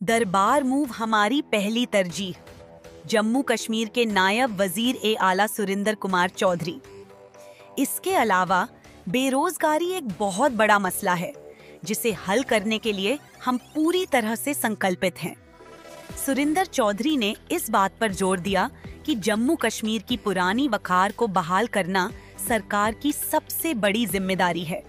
दरबार मूव हमारी पहली तरजीह। जम्मू कश्मीर के नायब वजीर ए आला सुरिंदर कुमार चौधरी। इसके अलावा बेरोजगारी एक बहुत बड़ा मसला है जिसे हल करने के लिए हम पूरी तरह से संकल्पित हैं। सुरिंदर चौधरी ने इस बात पर जोर दिया कि जम्मू कश्मीर की पुरानी वखार को बहाल करना सरकार की सबसे बड़ी जिम्मेदारी है।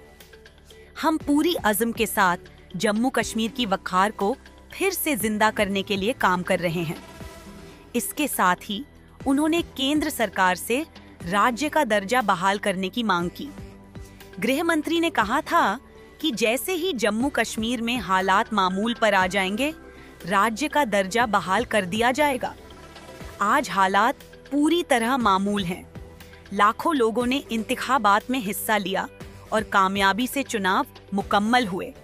हम पूरी अज़्म के साथ जम्मू कश्मीर की वखार को फिर से जिंदा करने के लिए काम कर रहे हैं। इसके साथ ही उन्होंने केंद्र सरकार से राज्य का दर्जा बहाल करने की मांग की। गृह मंत्री ने कहा था कि जैसे ही जम्मू कश्मीर में हालात मामूल पर आ जाएंगे, राज्य का दर्जा बहाल कर दिया जाएगा। आज हालात पूरी तरह मामूल हैं। लाखों लोगों ने इंतखाबात में हिस्सा लिया और कामयाबी से चुनाव मुकम्मल हुए।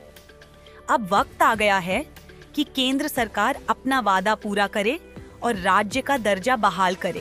अब वक्त आ गया है कि केंद्र सरकार अपना वादा पूरा करे और राज्य का दर्जा बहाल करे।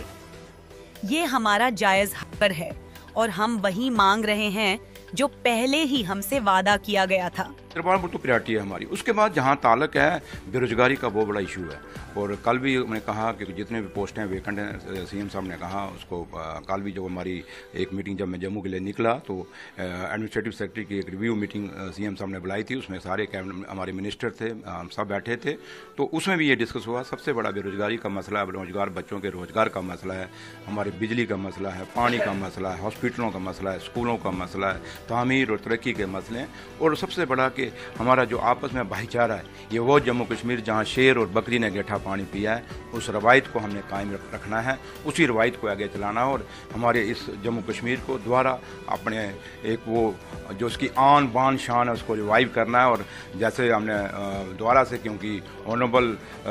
ये हमारा जायज हक है और हम वही मांग रहे हैं जो पहले ही हमसे वादा किया गया था। दरबार मूव तो प्रायोरिटी है हमारी। उसके बाद जहाँ ताल्लुक है बेरोजगारी का बहुत बड़ा इशू है और कल भी मैंने कहा कि जितने भी पोस्ट हैं वेकेंट हैं, सीएम साहब ने कहा उसको। कल भी जब हमारी एक मीटिंग जब मैं जम्मू के लिए निकला तो एडमिनिस्ट्रेटिव सेक्रेटरी की एक रिव्यू मीटिंग सीएम साहब ने बुलाई थी। उसमें सारे हमारे मिनिस्टर थे, हम सब बैठे थे। तो उसमें भी ये डिस्कस हुआ। सबसे बड़ा बेरोजगारी का मसला है, रोजगार, बच्चों के रोजगार का मसला है, हमारे बिजली का मसला है, पानी का मसला है, हॉस्पिटलों का मसला है, स्कूलों का मसला है, तामीर और तरक्की के मसले हैं। और सबसे बड़ा कि हमारा जो आपस में भाईचारा है, ये वो जम्मू कश्मीर जहाँ शेर और बकरी ने गेठा पानी पिया है, उस रवायत को हमने कायम रखना है, उसी रवायत को आगे चलाना है और हमारे इस जम्मू कश्मीर को दोबारा अपने एक वो जो उसकी आन बान शान है उसको रिवाइव करना है। और जैसे हमने दोबारा से, क्योंकि ऑनरेबल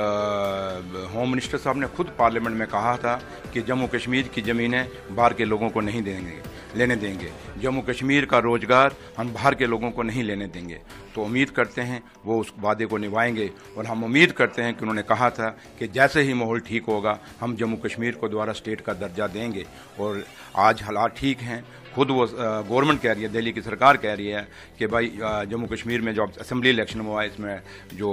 होम मिनिस्टर साहब ने खुद पार्लियामेंट में कहा था कि जम्मू कश्मीर की ज़मीनें बाहर के लोगों को नहीं लेने देंगे, जम्मू कश्मीर का रोजगार हम बाहर के लोगों को नहीं लेने देंगे। तो उम्मीद करते हैं वो उस वादे को निभाएंगे और हम उम्मीद करते हैं कि उन्होंने कहा था कि जैसे ही माहौल ठीक होगा हम जम्मू कश्मीर को दोबारा स्टेट का दर्जा देंगे। और आज हालात ठीक हैं। खुद वो गवर्नमेंट कह रही है, दिल्ली की सरकार कह रही है कि भाई जम्मू कश्मीर में जो असेंबली इलेक्शन हुआ है, इसमें जो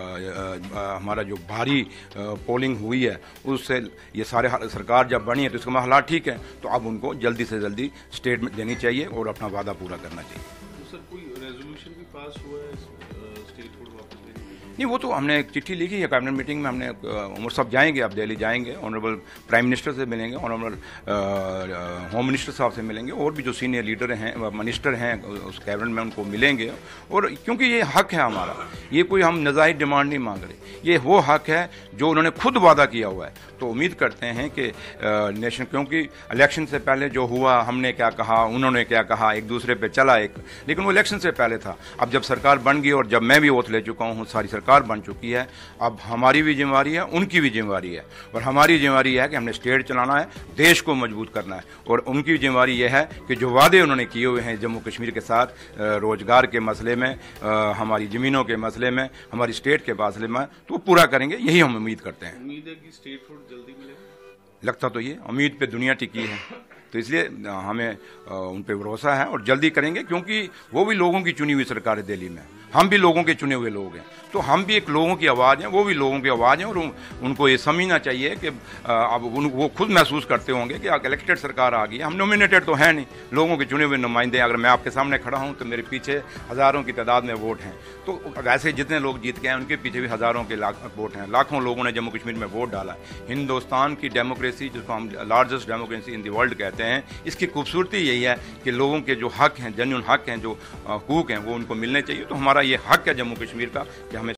हमारा जो भारी पोलिंग हुई है उससे ये सारे सरकार जब बनी है तो इसका हालात ठीक है। तो अब उनको जल्दी से जल्दी स्टेट में देनी चाहिए और अपना वादा पूरा करना चाहिए। तो सर कोई रेजोल्यूशन भी पास हुआ है स्टेट को वापस देने के लिए? नहीं, वो तो हमने एक चिट्ठी लिखी है कैबिनेट मीटिंग में। हमने उमर साहब जाएंगे, अब दिल्ली जाएंगे, ऑनरेबल प्राइम मिनिस्टर से मिलेंगे, ऑनरेबल होम मिनिस्टर साहब से मिलेंगे और भी जो सीनियर लीडर हैं, मिनिस्टर हैं उस कैबिनेट में, उनको मिलेंगे। और क्योंकि ये हक है हमारा, ये कोई हम नजायज डिमांड नहीं मांग रहे, ये वो हक है जो उन्होंने खुद वादा किया हुआ है। तो उम्मीद करते हैं कि नेशन, क्योंकि इलेक्शन से पहले जो हुआ, हमने क्या कहा, उन्होंने क्या कहा, एक दूसरे पे चला एक, लेकिन वो इलेक्शन से पहले था। अब जब सरकार बन गई और जब मैं भी ओथ ले चुका हूँ, सारी सरकार बन चुकी है, अब हमारी भी जिम्मेवारी है, उनकी भी जिम्मेवारी है। और हमारी जिम्मेवारी है कि हमने स्टेट चलाना है, देश को मजबूत करना है। और उनकी जिम्मेवारी यह है कि जो वादे उन्होंने किए हुए हैं जम्मू कश्मीर के साथ, रोजगार के मसले में, हमारी ज़मीनों के मसले में, हमारी स्टेट के मसले में, तो वो पूरा करेंगे, यही हम उम्मीद करते हैं। उम्मीद है कि स्टेट फूड जल्दी मिलेगा। लगता तो ये उम्मीद पे दुनिया टिकी है, तो इसलिए हमें उन पे भरोसा है और जल्दी करेंगे, क्योंकि वो भी लोगों की चुनी हुई सरकार है दिल्ली में, हम भी लोगों के चुने हुए लोग हैं। तो हम भी एक लोगों की आवाज़ हैं, वो भी लोगों की आवाज़ हैं। और उनको ये समझना चाहिए कि अब वो खुद महसूस करते होंगे कि इलेक्टेड सरकार आ गई है, हम नॉमिनेटेड तो हैं नहीं, लोगों के चुने हुए नुमाइंदे। अगर मैं आपके सामने खड़ा हूँ तो मेरे पीछे हज़ारों की तादाद में वोट हैं, तो वैसे जितने लोग जीत गए हैं उनके पीछे भी हज़ारों के वोट हैं। लाखों लोगों ने जम्मू कश्मीर में वोट डाला है। हिंदुस्तान की डेमोक्रेसी, जिसको हम largest democracy in the world कहते हैं, इसकी खूबसूरती यही है कि लोगों के जो हक हैं, जेन्युइन हक हैं, जो हकूक़ हैं, वो उनको मिलने चाहिए। तो हमारा ये हक है जम्मू कश्मीर का कि हमें